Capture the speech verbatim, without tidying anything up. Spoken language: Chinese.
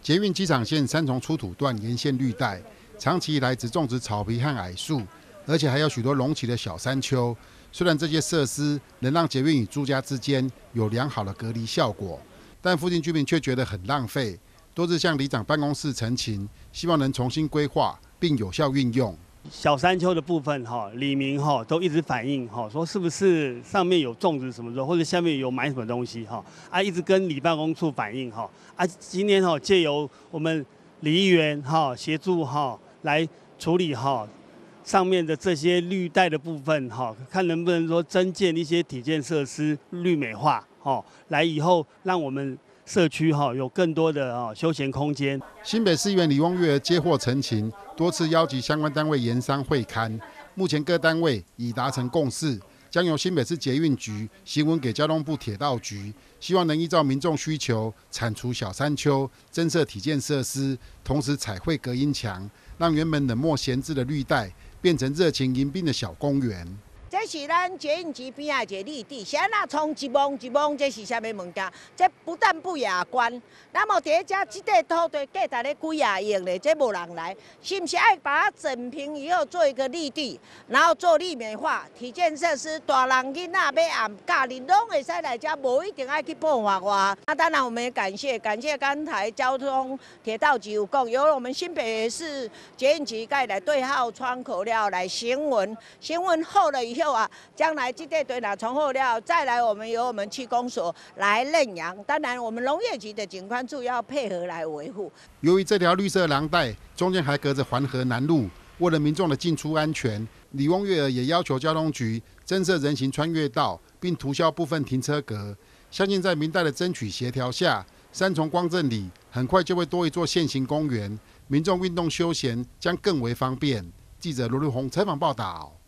捷运机场线三重出土段沿线绿带，长期以来只种植草皮和矮树，而且还有许多隆起的小山丘。虽然这些设施能让捷运与住家之间有良好的隔离效果，但附近居民却觉得很浪费，多次向里长办公室陈情，希望能重新规划并有效运用。 小山丘的部分哈，里民哈都一直反映哈，说是不是上面有种植什么的，或者下面有埋什么东西哈，啊一直跟里办公处反映哈，啊今天哈借由我们里议员哈协助哈来处理哈上面的这些绿带的部分哈，看能不能说增建一些体健设施绿美化哈，来以后让我们社区哈有更多的啊休闲空间。 新北市议员李翁月接获陈情，多次邀集相关单位研商会勘，目前各单位已达成共识，将由新北市捷运局行文给交通部铁道局，希望能依照民众需求铲除小山丘，增设体健设施，同时彩绘隔音墙，让原本冷漠闲置的绿带变成热情迎宾的小公园。 这是咱捷运局边仔一个绿地，是安那从一望一望，这是啥物物件？这不但不雅观，那么第一只这块土地价值咧几啊亿咧，这无人来，是不是爱把它整平以后做一个绿地，然后做绿美化、体健设施，大人囡仔要按假日拢会使来这，无一定爱去破坏我。那当然，我们也感谢感谢刚才交通铁道局有讲，由我们新北市捷运局该来对号窗口了来行文，行文后了以后。啊，将来这块地哪从后了，再来我们由我们区公所来认养。当然，我们农业局的景观处要配合来维护。 由于这条绿色廊带中间还隔着环河南路，为了民众的进出安全，李翁月儿也要求交通局增设人行穿越道，并涂销部分停车格。相信在民代的争取协调下，三重光正里很快就会多一座现行公园，民众运动休闲将更为方便。记者罗立宏采访报道。